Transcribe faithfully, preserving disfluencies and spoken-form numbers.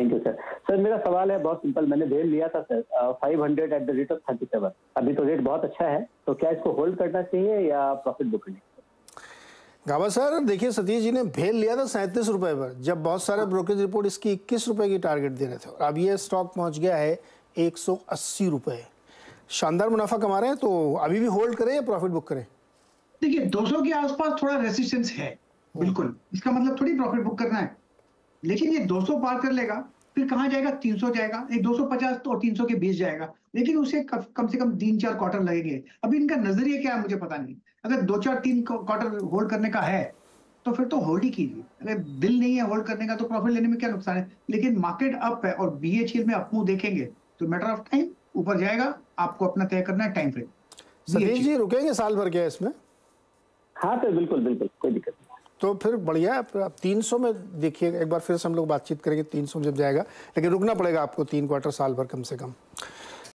Thank you sir. Sir मेरा सवाल है बहुत सिंपल, मैंने भेल लिया था sir five hundred at the rate of thirty seven, अभी तो रेट बहुत अच्छा है, तो क्या इसको होल्ड करना चाहिए या प्रॉफिट बुक करना चाहिए? गावा सर देखिए, सतीश जी ने भेल लिया था सैंतीस रुपए पर, जब बहुत सारे ब्रोकरेज रिपोर्ट इसकी इक्कीस रुपए की टारगेट दे रहे थे, और अब ये स्टॉक पहुंच गया है एक सौ अस्सी रुपए। शानदार मुनाफा कमा रहे हैं, तो अभी भी होल्ड करें या प्रॉफिट बुक करें? देखिए दो सौ के आसपास थोड़ा रेसिस्टेंस है, बिल्कुल, इसका मतलब थोड़ी प्रॉफिट बुक करना है, लेकिन ये दो सौ पार कर लेगा, फिर कहां जाएगा, तीन सौ जाएगा, एक दो सौ पचास तो तीन सौ के बीच जाएगा, लेकिन उसे कम से कम तीन चार क्वार्टर लगेंगे। अभी इनका नजरिया क्या है मुझे पता नहीं, अगर दो चार तीन क्वार्टर होल्ड करने का है तो फिर तो होल्ड ही कीजिए, अगर दिल नहीं है होल्ड करने का तो प्रॉफिट लेने में क्या नुकसान है। लेकिन मार्केट अप है और बीएचईएल में अपमूव देखेंगे तो मैटर ऑफ टाइम ऊपर जाएगा, आपको अपना तय करना है टाइम फ्रेम। सतीश जी रुकेंगे साल भर क्या इसमें? हाँ सर बिल्कुल बिल्कुल, कोई दिक्कत नहीं। तो फिर बढ़िया है, आप तीन सौ में देखिए, एक बार फिर से हम लोग बातचीत करेंगे तीन सौ में जब जाएगा, लेकिन रुकना पड़ेगा आपको तीन क्वार्टर साल भर कम से कम।